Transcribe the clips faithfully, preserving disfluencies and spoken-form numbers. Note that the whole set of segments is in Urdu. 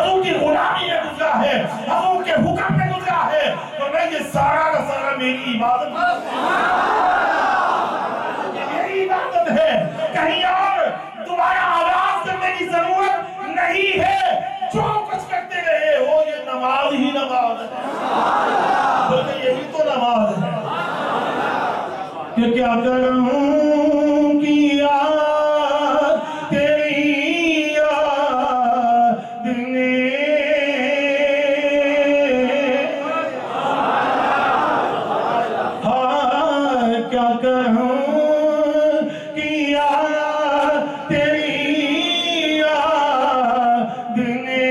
حضور کی غلامی میں گزرا ہے، حضور کے حکم میں گزرا ہے، تو میں یہ سارا کا سارا میری عبادت یہ میری عبادت ہے، کہیں اور دوبارہ آواز کرنے کی ضرورت نہیں ہے، جو کچھ کرتے رہے ہو یہ نماز ہی نماز ہے، بلکہ یہی تو نماز ہے کہ کیا کروں کیا تیری یاد نے ہاں کیا کروں کیا تیری یاد نے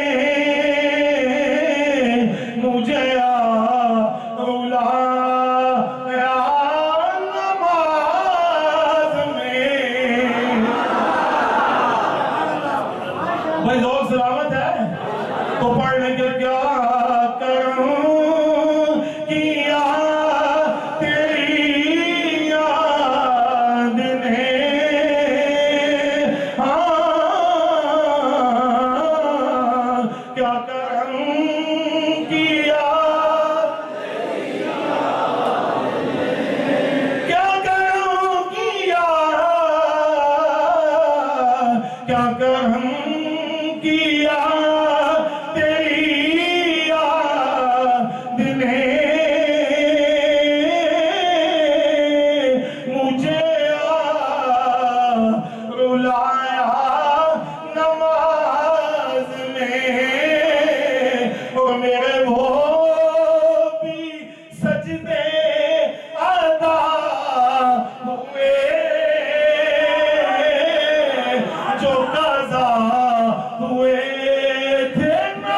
مجھے بھائی ذوق سلامت ہے تو پڑھ لیں گے کیا کروں کیا تیری یاد نے ہاں کیا کروں کیا کیا کروں کیا کیا کروں کیا تیری یاد نے مجھے رلایا نماز میں اور میرے وہ بھی سجدے ادا ہوئے جو قضا ہوئے تھے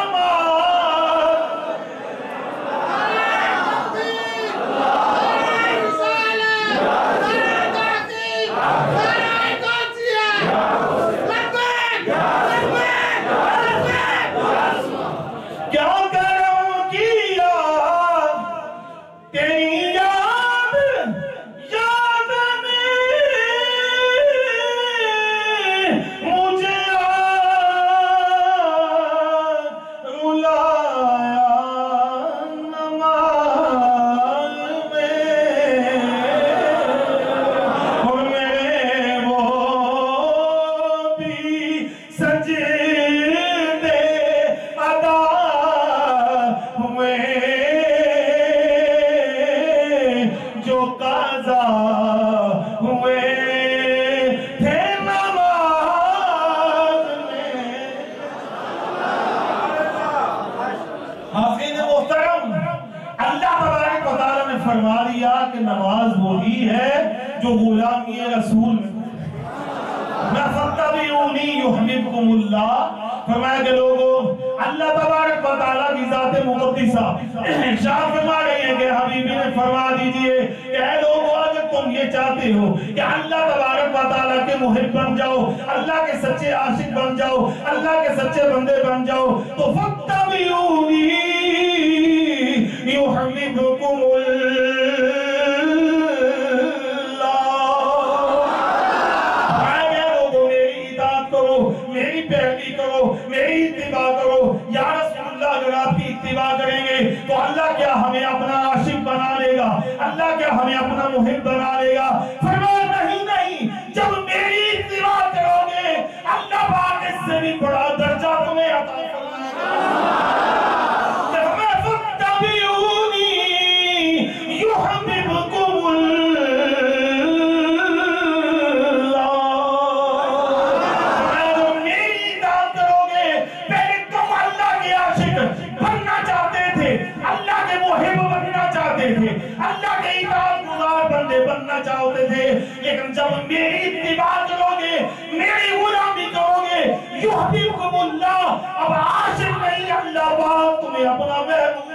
کیا کروں کیا تیری یاد یاد میں مجھے رلایا نماز میں اور میرے وہ بھی سجدے ادا ہوئے جو قضا ہوئے تھے نماز میں حافظ محترم اللہ تبارک و تعالیٰ نے فرما دیا کہ نماز وہی ہے جو غلامی رسول میں فَاتَّبِعُونِي يُحْبِبْكُمُ اللَّهُ فرمایا کہ لوگوں اللہ تبارک و تعالیٰ کی ذات مقدسہ ارشاد فرما رہی ہے کہ حبیبی نے فرما دیجئے کہ اے لوگوں اگر تم یہ چاہتے ہو کہ اللہ تبارک و تعالیٰ کے محب بن جاؤ، اللہ کے سچے عاشق بن جاؤ، اللہ کے سچے بندے بن جاؤ تو فَاتَّبِعُونِي يُحْبِبْكُمُ اللَّهُ میری پیروی کرو، میری اتباع کرو یا رسول اللہ اگر آپ کی اتباع کریں گے تو اللہ کیا ہمیں اپنا عاشق بنا لے گا، اللہ کیا ہمیں اپنا محب بنا لے گا؟ فرمایا نہیں نہیں، جب میری اتباع کرو گے اللہ پاک اس سے بھی بڑا درجہ تمہیں عطا فرمائے گا۔ اللہ کے اطاعت گزار بندے بننا چاہتے تھے، لیکن جب میری اتباع کرو گے، میری غلامی کرو گے، یحببکم اللہ، اب عاشق نہیں اللہ پاک تمہیں اپنا محبوب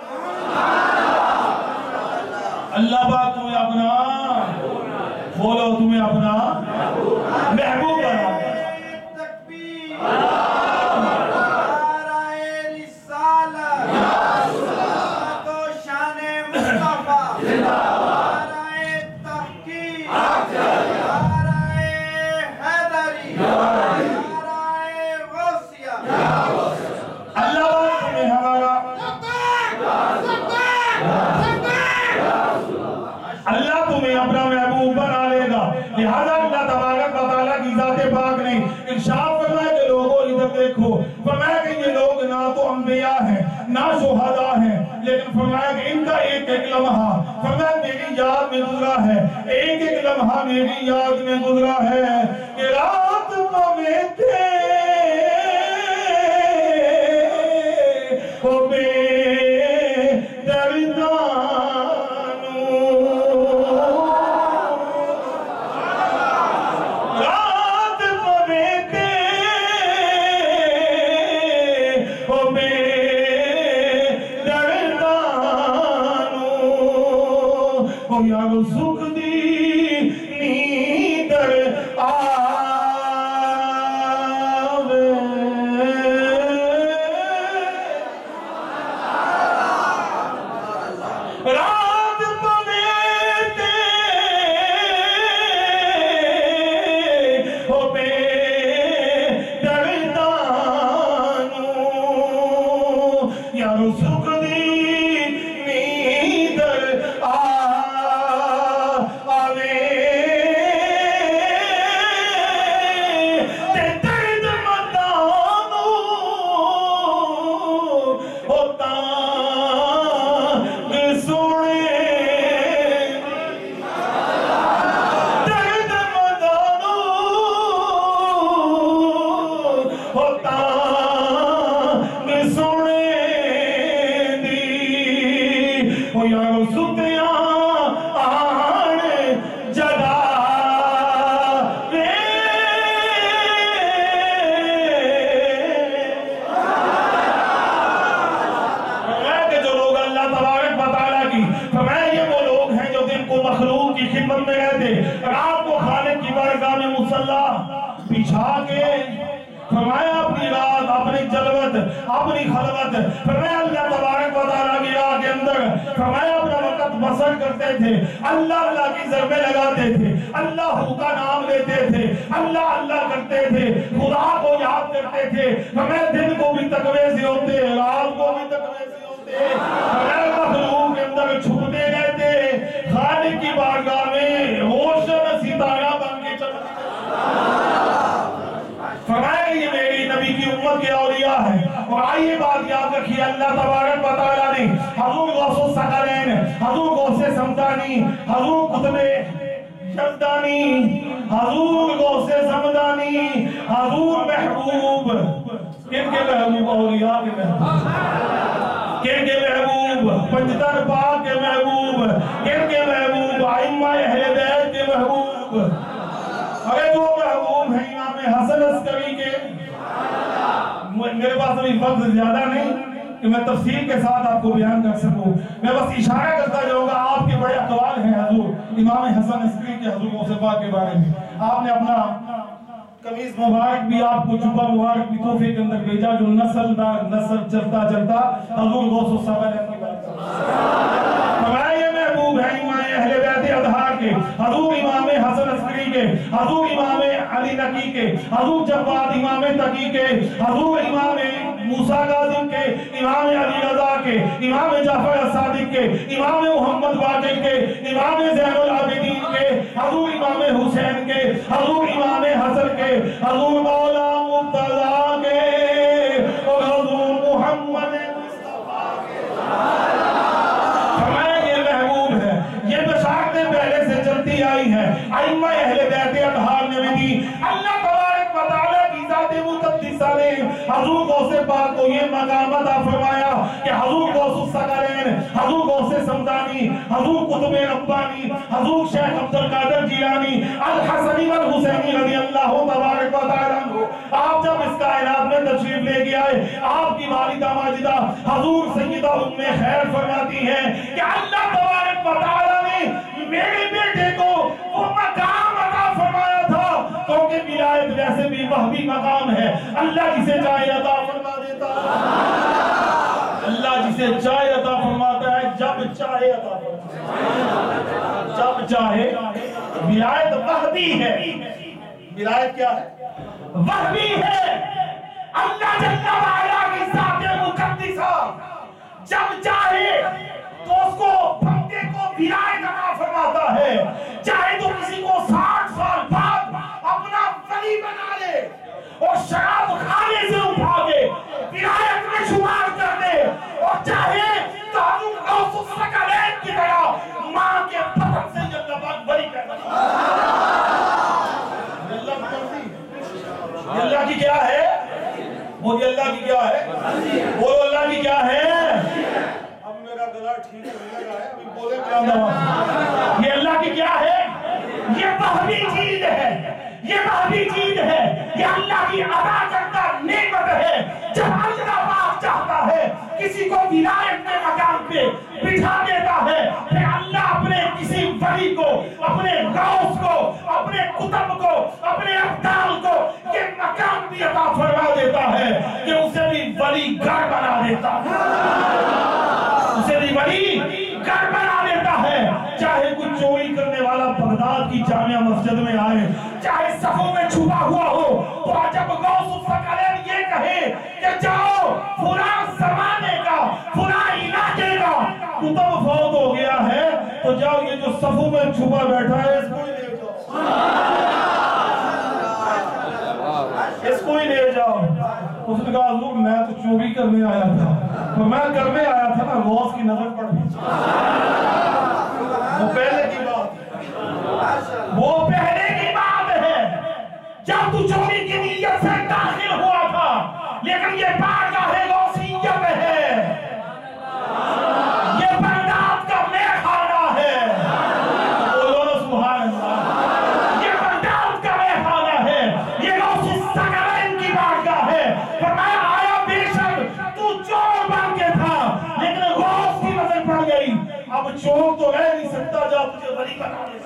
اللہ پاک تمہیں اپنا بولو تمہیں اپنا محبوب بنا نعرہ غوثیہ انبیاء ہیں نہ شہداء ہیں، لیکن فرمایا کہ ان کا ایک ایک لمحہ فرمایا میری یاد میں گزرا ہے، ایک ایک لمحہ میری یاد میں گزرا ہے کہ رات میں تھے او بے دردانو، رات میں تھے او بے دردانو، او یارو سکھ دی نیندر آوے، رات پویتے او بے دردانو، یارو سکھ دی نیندر آوے، تے درد مندانو ہوتا سونے، درد مندانو ہوتا سونے دی، او یارو ستیاں آن جگا وے، فرمایا کہ جو لوگ اللہ تبارک و تعالیٰ کی، فرمایا یہ وہ لوگ ہیں جو دن کو مخلوق کی خدمت میں رہتے، رات کو خالق کی بارگاہ میں مصلی بچھا کے، فرمایا اپنی رات، اپنی جلوت، اپنی خلوت، فرمایا اللہ تبارک و تعالیٰ کی راہ کے اندر، فرمایا اپنا وقت بسر کرتے تھے، اللہ اللہ کی ضربیں لگاتے تھے، اللہ کا نام لیتے تھے، اللہ اللہ کرتے تھے، خدا کو یاد کرتے تھے، فرمایا دن کو بھی تقوی سے ہوتے، رات کو بھی تقوی سے ہوتے، فرمایا مخلوق کے اندر چھپتے رہتے، خالق کی بارگاہ میں روشن ستارہ بن کے چمکتے، فرمایا کہ یہ میری نبی کی امت کے اولیاء ہیں، اور آئیے بات یاد رکھیے، اللہ تبارک و تعالیٰ نے حضور غوث الثقلین، حضور غوث سمدانی، حضور قطب یزدانی، حضور غوث سمدانی، حضور محبوب، کن کے محبوب؟ اولیاء کے محبوب، کن کے محبوب؟ پنجتن پاک کے محبوب، کن کے محبوب؟ ائمہ اہل بیت کے محبوب، ارے جو محبوب ہیں امام حسن عسکری کے، میرے پاس ابھی وقت زیادہ نہیں کہ میں تفصیل کے ساتھ آپ کو بیان کر سکوں، میں بس اشارہ کرتا جاؤں گا، آپ کے بڑے اقوال ہیں حضور امام حسن عسکری کے حضور غوث پاک کے بارے میں، آپ نے اپنا قمیض مبارک بھی، آپ کو جبہ مبارک بھی تحفے کے اندر بھیجا، جو نسل دار نسل چلتا چلتا حضور غوث الثقلین کی بات کرتا، فرمایا یہ محبوب ہے امام اہل بیت اطہار کے، حضور امام حسن عسکری کے، حضور امام علی نقی کے، حضور جواد امام تقی کے، حضور امام موسیٰ کاظم کے، امام علی رضا کے، امام جعفر الصادق کے، امام محمد باقر کے، امام زین العابدین کے، حضور امام حسین کے، حضور امام حسن کے، حضور مولا مرتضیٰ کے، اور حضور محمد مصطفیٰ کے، فرمایا یہ محبوب ہے، یہ بشارتیں پہلے سے چلتی آئی ہیں، ائمہ اہل بیت اطہار نے بھی دی، اللہ تبارک و تعالیٰ کی ذات مقدسہ نے حضور غوث پاک کو یہ مقام عطا فرمایا کہ حضور غوث الثقلین، حضور غوث سمدانی، حضور قطب ربانی، حضور شیخ عبد القادر جیلانی، الحسنی والحسینی رضی اللہ تبارک و تعالیٰ عنہ، آپ جب اس کائنات میں تشریف لے کے آئے، آپ کی والدہ ماجدہ حضور سیدہ ام خیر فرماتی ہیں کہ اللہ تبارک و تعالیٰ نے میرے بیٹے کو وہ مقام عطا فرمایا تھا، کیونکہ ولایت ویسے بھی وہبی مقام ہے، اللہ جسے چاہے عطا فرما دیتا ہے، اللہ جسے چاہے عطا فرماتا ہے، جب چاہے عطا فرماتا ہے، جب چاہے، ولایت وہبی ہے، ولایت کیا ہے؟ وہبی ہے، اللہ جل وعلا کی ذات مقدسہ جب چاہے تو اس کو بندے کو ولایت عطا فرماتا ہے، چاہے تو کسی کو ساٹھ سال بعد اپنا ولی بنا لے اور شراب خانے سے اٹھا کے ولایت میں شمار ٹھیک نہیں لگا ہے ابھی بولے کیا نواز یہ اللہ کی کیا ہے یہ وہبی چیز ہے یہ وہبی چیز ہے یہ اللہ کی عطا کردہ نعمت ہے جب اللہ پاک چاہتا ہے کسی کو ولایت کے مقام پہ بٹھا دیتا ہے پھر اللہ اپنے کسی ولی کو اپنے غوث کو اپنے قطب کو اپنے ابدال کو یہ مقام بھی عطا فرما دیتا ہے کہ اسے بھی ولی گھر بنا دیتا ہے اسے بھی ولی گھر بنا دیتا ہے چاہے کچھ چوری کرنے والا بغداد کی جامعہ مسجد میں آئے چاہے صفوں میں چھپا ہوا ہو تو جب غوث الثقلین یہ کہے کہ جاؤ فلاں زمانے کا فلاں علاقے کا قطب فوت ہو گیا ہے تو جاؤ یہ جو صفوں میں چھپا بیٹھا ہے اس کو ہی لے جاؤ اس کو ہی لے جاؤ اس نے کہا حضور میں تو چوری کرنے آیا تھا تو میں کرنے آیا تھا نا غوث کی نظر پڑ گئی وہ پہلے کی بات وہ پہلے کی بات ہے جب تو چوری کی نیت سے داخل ہوا تھا لیکن یہ بارگاہ غوثیت ہے یہ بغداد کا میخانہ ہے بولو نا سبحان اللہ یہ بغداد کا میخانہ ہے یہ غوث الثقلین کی بارگاہ ہے فرمایا آیا بے شک تو چور بن کے تھا لیکن غوث کی نظر پڑ گئی اب چور تو رہ نہیں سکتا جا تجھے ولی بنا دے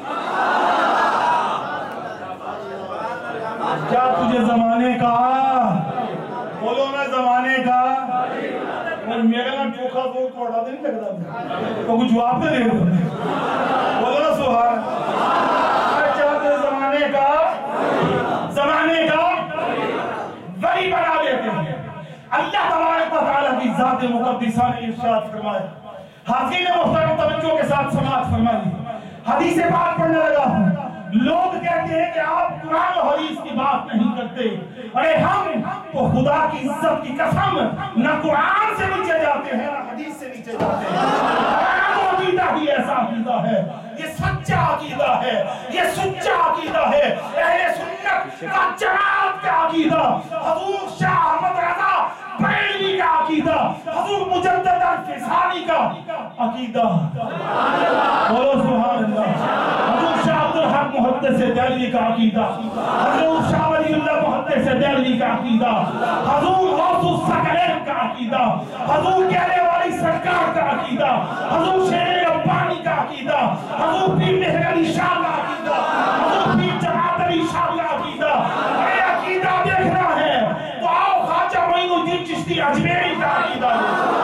کیا تجھے زمانے کا بولو نا زمانے کا اور میرا نام چوکھا تو توڑا دے نہیں لگتا تو کچھ جواب دے دے بولو نا سبحان کیا تجھے زمانے کا زمانے کا ولی بنا دیتے ہیں اللہ تبارک و تعالیٰ کی ذات مقدسہ نے ارشاد فرمایا حاضرین محترم توجہ کے ساتھ سماعت فرمائیے حدیث پاک پڑھنے لگا ہوں لوگ کہتے ہیں کہ آپ قرآن و حدیث کی بات نہیں کرتے ارے ہم تو خدا کی عزت کی قسم نہ قرآن سے نیچے جاتے ہیں نہ حدیث سے نیچے جاتے ہیں ہمارا عقیدہ ہی ایسا عقیدہ ہے یہ سچا عقیدہ ہے یہ سچا عقیدہ ہے اہل سنت کا جماعت کا عقیدہ حضور شاہ احمد رضا بریلوی کا عقیدہ حضور مجدد الفسانی کا عقیدہ بولو سبحان اللہ حضور شاہ عبدالحق محدث دہلوی کا عقیدہ حضور شاہ ولی اللہ محدث دہلوی کا عقیدہ حضور غوث الثقلین کا عقیدہ حضور کہنے والی سرکار کا عقیدہ حضور شیر ربانی کا عقیدہ حضور پیر مہر علی شاہ کا عقیدہ حضور پیر جماعت علی شاہ کا عقیدہ اے عقیدہ دیکھنا ہے تو آؤ خواجہ معین الدین چشتی اجمیری کا عقیدہ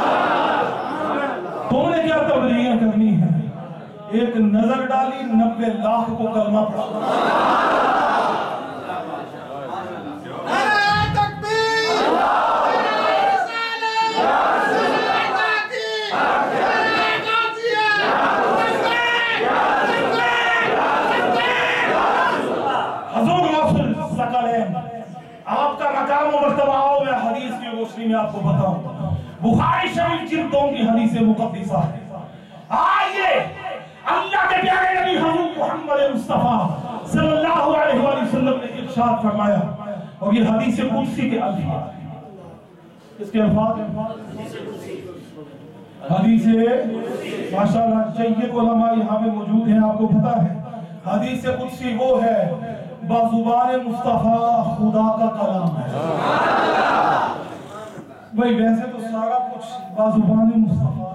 تم نے کیا تبلیغ کرنی ہے ایک نظر ڈالی نبے لاکھ کو کلمہ پڑھا آپ کا مقام و مرتبہ ہو میں حدیث کی روشنی میں آپ کو بتاؤں بخاری شریف جلدوں کی حدیث مقدسہ ہے آئیے اللہ کے پیارے نبی حضور محمد مصطفیٰ صلی اللہ علیہ وآلہ وسلم نے ارشاد فرمایا اور یہ حدیث قدسی کے الفاظ اس کے الفاظ حدیث ماشاءاللہ جید علماء یہاں میں موجود ہیں آپ کو پتا ہے حدیث قدسی وہ ہے بازوبان مصطفیٰ خدا کا کلام ہے بھئی ویسے تو سارا کچھ بازوبان مصطفیٰ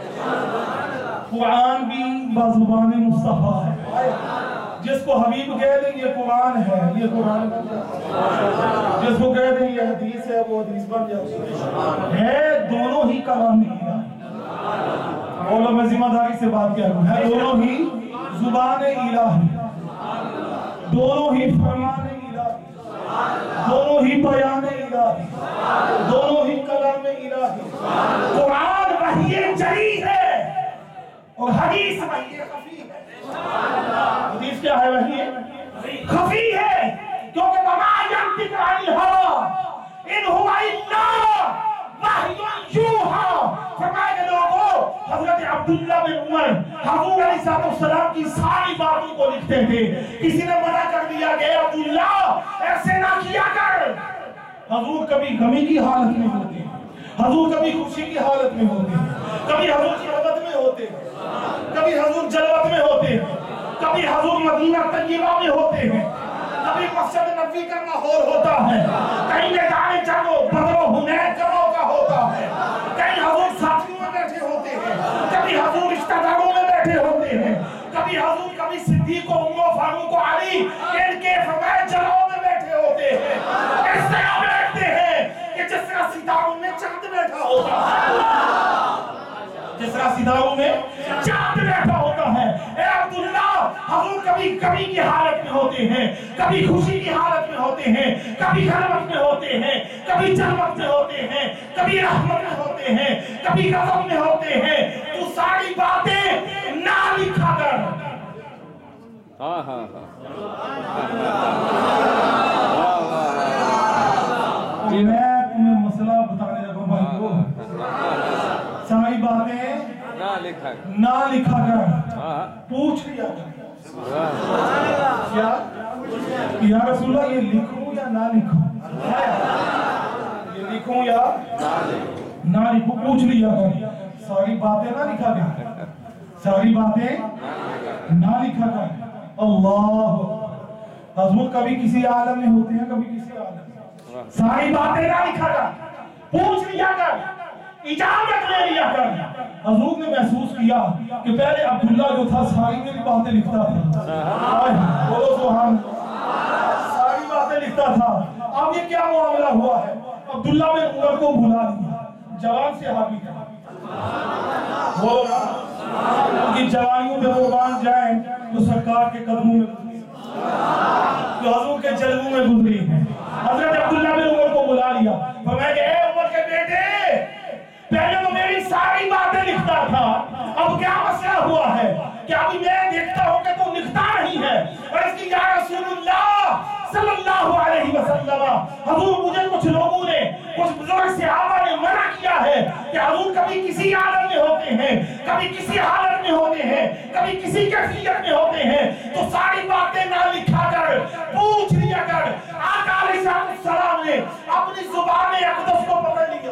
قرآن بھی بازوبان مصطفیٰ ہے جس کو حبیب کہہ دیں یہ قرآن ہے یہ قرآن جس کو کہہ دیں یہ حدیث ہے وہ حدیث بن جاتی ہے دونوں ہی کلام الہی بولو میں ذمہ داری سے بات کیا رہا ہوں ہے دونوں ہی زبان الہی دونوں ہی فرمان الہی دونوں ہی بیان الہی دونوں ہی کلام الہی قرآن وحی جلی ہے اور حدیث وحی خفی ہے حدیث کیا ہے وحی خفی ہے کیونکہ وما ينطق عن الهوى ان هو الا وحی یوحی فرمائے لوگوں حضرت عبداللہ بن عمر حضور علیہ السلام کی ساری باتوں کو لکھتے تھے کسی نے منع کر دیا کہ عبداللہ ایسے نہ کیا کر حضور کبھی غمی کی حالت میں ہوتے ہیں حضور کبھی خوشی کی حالت میں ہوتے ہیں کبھی حضور کی حالت میں ہوتے ہوتے ہیں، کبھی حضور جلوت میں ہوتے ہیں، کبھی حضور مدینہ طیبہ میں ہوتے ہیں، کبھی مسجد نبوی کا ماحول ہوتا ہے، کہیں میدان جنگ و بدر و حنین کا موقع ہوتا ہے، کہیں حضور ساتھیوں میں بیٹھے ہوتے ہیں، کبھی حضور رشتہ داروں میں بیٹھے ہوتے ہیں، کبھی حضور کبھی صدیق و عمر و فاروق و علی ان کے فرمائے جلووں میں بیٹھے ہوتے ہیں، اس طرح بیٹھتے ہیں کہ جس طرح ستاروں میں چاند بیٹھا ہوتا ہے، جس طرح ستاروں میں چاند بیٹھا ہوتا ہے۔ اے عبداللہ، حضور کبھی کبھی کی حالت میں ہوتے ہیں، کبھی خوشی کی حالت میں ہوتے ہیں، کبھی خلوت میں ہوتے ہیں، کبھی جلوت میں ہوتے ہیں، کبھی رحمت میں ہوتے ہیں، کبھی غضب میں ہوتے ہیں۔ تو ساری باتیں نہ لکھا کر۔ ہاں ہاں ہاں میں تمہیں مسئلہ بتانے لگا بھائی کو، ساری باتیں نہ لکھا نہ لکھا کر، پوچھ لیا کیا یا رسول اللہ یہ لکھوں یا نہ لکھوں، یہ لکھوں یا نہ لکھوں، پوچھ لیا کر، ساری باتیں نہ لکھا کر، ساری باتیں نہ لکھا کر۔ اللہ، حضور کبھی کسی عالم میں ہوتے ہیں، کبھی کسی عالم میں، ساری باتیں نہ لکھا کر، پوچھ لیا کر، اجازت لے لیا کر۔ حضور نے محسوس کیا کہ پہلے عبداللہ جو تھا ساری میری باتیں لکھتا تھا، بولو سبحان اللہ، ساری باتیں لکھتا تھا۔ اب یہ کیا معاملہ ہوا ہے؟ عبداللہ میں عمر کو بھلا دیا، جوان سے حابی تھا، وہ ان کی جوانیوں پہ قربان جائیں تو سرکار کے قدموں میں گزری، جو حضور کے جلووں میں گزری ہیں۔ حضرت عبداللہ بن عمر کو بلا لیا، فرمایا کہ اے عمر کے بیٹے، پہلے تو میری ساری باتیں لکھتا تھا، اب کیا مسئلہ ہوا ہے کہ ابھی میں دیکھتا ہوں کہ تو لکھتا نہیں ہے۔ اور اس کی یا رسول اللہ صلی اللہ علیہ وسلم، حضور مجھے کچھ لوگوں نے، کچھ بزرگ صحابہ نے منع کیا ہے کہ حضور کبھی کسی عالم میں ہوتے ہیں، کبھی کسی حالت میں ہوتے ہیں، کبھی کسی کیفیت میں ہوتے ہیں، تو ساری باتیں نہ لکھا کر، پوچھ لیا کر۔ آقا علیہ السلام نے اپنی زبان اقدس کو پکڑ لیا،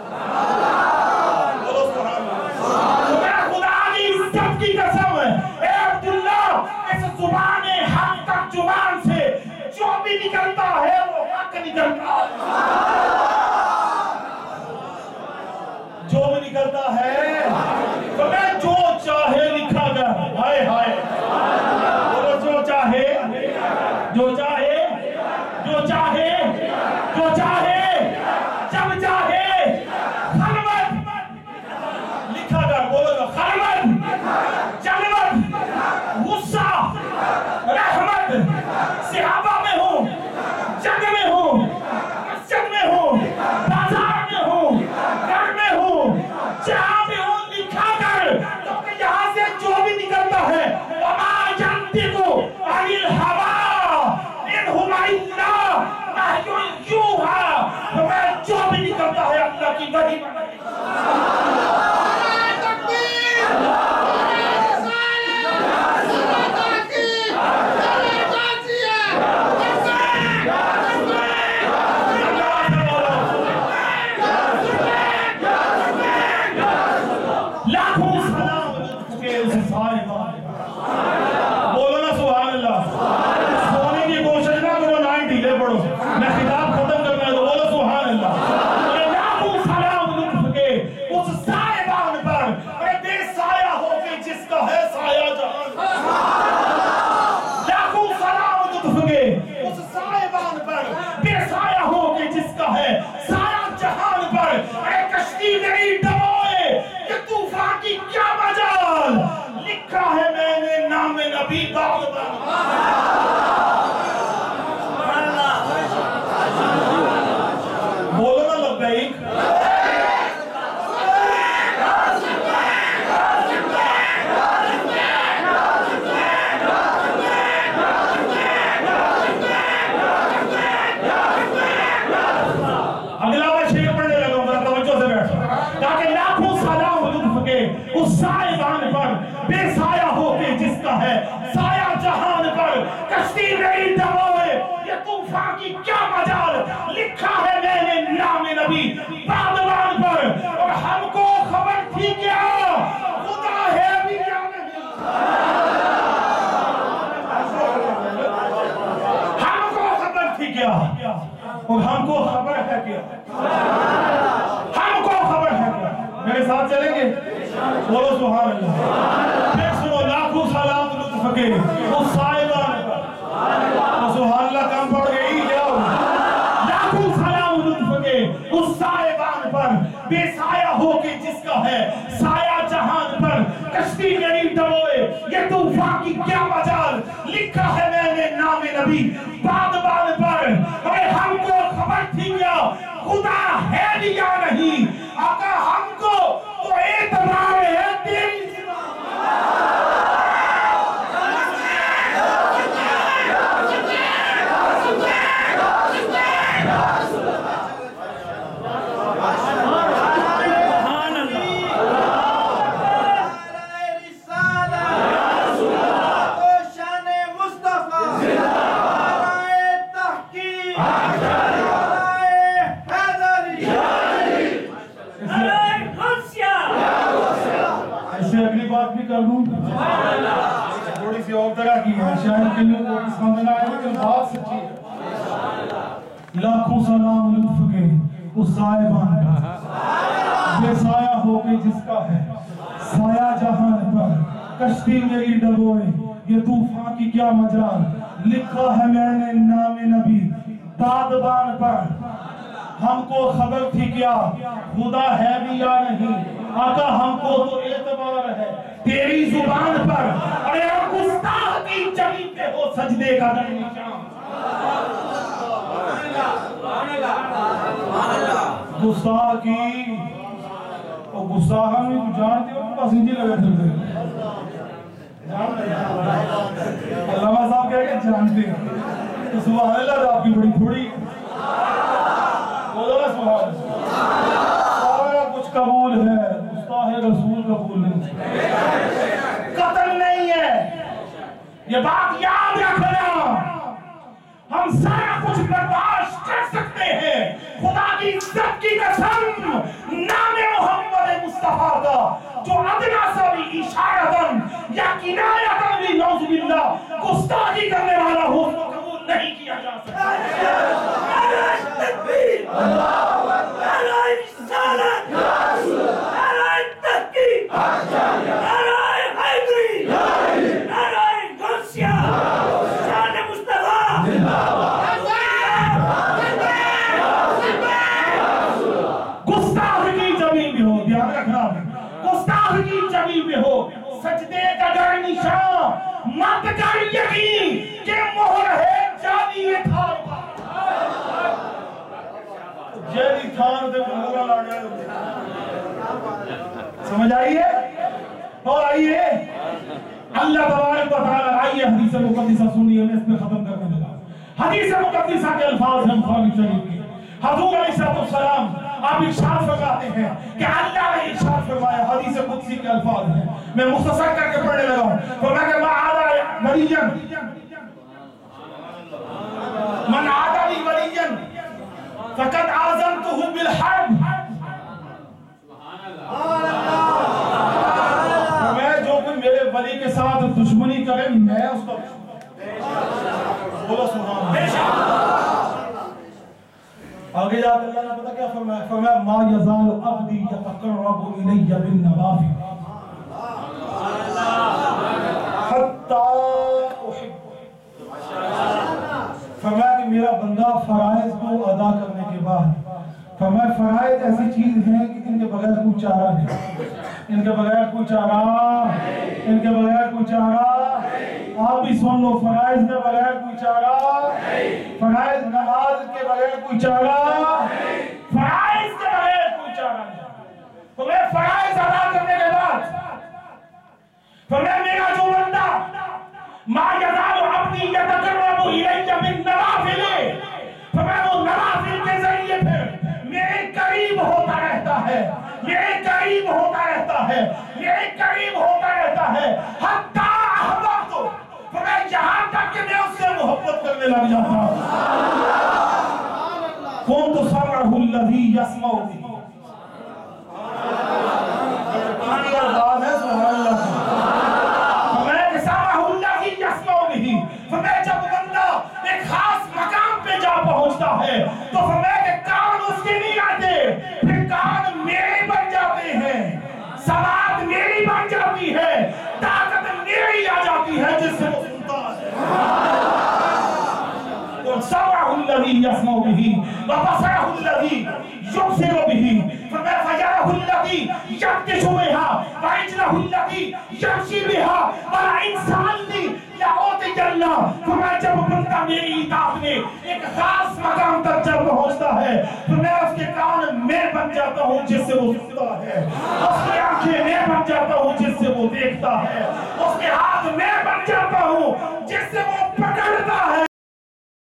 بولو سبحان اللہ، میں خدا کی عزت کی قسم، اے عبداللہ، اس زبان حق تک زبان سے جو بھی نکلتا ہے وہ حق نکلتا ہے، جو بھی نکلتا ہے تو میں جو چاہے لکھا کر، ہائے ہائے، بولو جو چاہے، جو چاہے، جو چاہے، جو چاہے، جب چاہے، خلوت لکھا کر، بولو خلوت، جلوت، غصہ، رحمت، صحابہ میں ہوں، جنگ میں ہوں، مسجد میں ہوں، بازار میں ہوں، گھر میں ہوں، جہاں بھی ہوں، لکھا کر، کیونکہ یہاں سے جو بھی نکلتا ہے وَمَا يَنطِقُ عَنِ الْهَوَىٰ إِنْ هُوَ إِلَّا وَحْيٌ يُوحَىٰ، ہمیں جو بھی نکلتا ہے اللہ کی وحی میں۔ بولو نا لبیک، اگلا میں شیر پڑھنے لگا ہوں، ذرا توجہ سے بیٹھ، تاکہ لاکھوں سلام لطف کے اس سائبان پر بے سایہ ہو کے جس کا ہے سایہ جہان پر، کشتی نہیں ڈبوئے یہ طوفان کی کیا مجال، لکھا ہے میں نے نام نبی بادبان پر، اور ہم کو خبر تھی کیا خدا میرے ساتھ چلیں گے؟ بولو سبحان اللہ۔ پھر سنو، لاکھوں سلام لطف کے اس صاحبان پر، سبحان اللہ کم پڑ گئی کیا ہو؟ لاکھوں سلام لطف کے اس صاحبان پر، بے سایہ ہو کے جس کا ہے سایہ جہان پر، کشتی میری ڈبوئے یہ طوفان کی کیا مجال، لکھا ہے میں نے نام نبی بادبان پر۔ ارے ہم کو خبر تھی کیا خدا ہے بھی یا نہیں، آقا ہم کو تو اعتبار ہے تیری تھوڑی سی اور طرح کی ہے، شاید کے لوگوں کو سمجھ نہ آئے لیکن بات سچی ہے۔ لاکھوں سلام لطف کے اس صاحبان پر، بے سایہ ہو کے جس کا ہے سایہ جہان پر، کشتی میری ڈبوئے یہ طوفان کی کیا مجال، لکھا ہے میں نے نام نبی بادبان پر۔ ہم کو خبر تھی کیا خدا ہے بھی یا نہیں، آقا ہم کو تو اعتبار ہے تیری زبان پر۔ ارے گستاخ کی جمی پہ ہو سجدے کا در نشان، گستاخ کی وہ گستاخ ہم بھی جانتے ہو کہ پسنجی لگے تھے علامہ صاحب کہہ کہ جانتے ہیں تو سبحان اللہ آپ کی بڑی تھوڑی بولو سبحان اللہ، سارا کچھ قبول ہے، گستاخ رسول قبول نہیں، قتل نہیں ہے، یہ بات یاد رکھنا۔ ہم سارا کچھ برداشت کر سکتے ہیں، خدا کی عزت کی قسم نام محمد مصطفیٰ کا جو ادنا سا بھی اشارتاً یا کنایتاً بھی نعوذ باللہ گستاخی کرنے والا ہو اس کو قبول نہیں کیا جا سکتا۔ تکبیر، اللہ اکبر، نعرہ رسالت، نعرہ تحقیق، نعرہ حیدری، نعرہ غوثیہ، شان مصطفیٰ، گستاخ کی زمین میں ہو، دھیان رکھنا، گستاخ کی زمین میں ہو، سجدے کا در نشان مت کر یقین کہ مہر ہے جانی تھار پر۔ جیلی تھان دے مہرہ لاڑے سمجھ آئیے اور آئیے اللہ تبارک و تعالی۔ آئیے حدیث مقدسہ سنیے، میں اس میں ختم کرنے لگا۔ حدیث مقدسہ کے الفاظ ہیں بخاری شریف کے، حضور علیہ السلام آپ ارشاد فرماتے ہیں کہ اللہ نے ارشاد فرمایا، حدیث قدسی کے الفاظ ہیں، میں مختصر کر کے پڑھنے لگا ہوں۔ فرمایا کہ من من عادى لي وليا فقد آذنته بالحرب۔ میں جو کوئی میرے ولی کے ساتھ دشمنی کرے میں اس کو بولو سبحان اللہ۔ آگے جا کے اللہ نے پتہ کیا فرمایا؟ فرمایا ما یزال عبدی یتقرب الی بالنوافل حتی احب۔ فرمایا کہ میرا بندہ فرائض کو ادا کرنے کے بعد، فرمایا فرائض ایسی چیز ہیں کہ ان کے بغیر کوئی چارہ نہیں، ان کے بغیر کوئی چارہ، ان کے بغیر کوئی چارہ۔ آپ بھی سن لو، فرائض کے بغیر کوئی چارہ، فرائض نماز کے بغیر کوئی چارہ، فرائض کے بغیر کوئی چارہ نہیں۔ فرمایا فرائض ادا کرنے کے بعد، فرمایا میرا جو بندہ ما یزال عبدی یتقرب الی بالنوافل، فرمایا وہ نوافل کے ذریعے پھر میرے قریب ہوتا رہتا ہے، میرے قریب ہوتا رہتا ہے، میرے قریب ہوتا رہتا ہے حتی احببت، فرمایا یہاں تک کہ میں اس سے محبت کرنے لگ جاتا ہوں۔ کنت سمعہ الذی یسمع بہ، پانی کا الفاظ ہے سبحان اللہ۔ فرمایا جب بندہ ایک خاص مقام پہ جا پہنچتا ہے تو فرمایا کہ کان اس کے نہیں آتے، پھر کان میرے بن جاتے ہیں۔ وسمعه الذي يسمع به وبصره الذي يبصر به فجعله الذي يبطش بها ورجله التي يمشي بها ولئن سألني لأعطين فرمایا جب بندہ میری اطاعت میں ایک خاص مقام تک جب پہنچتا ہے تو میں اس کے کان میں بن جاتا ہوں جس سے وہ سنتا ہے، اس کی آنکھیں میں بن جاتا ہوں جس سے وہ دیکھتا ہے، اس کے ہاتھ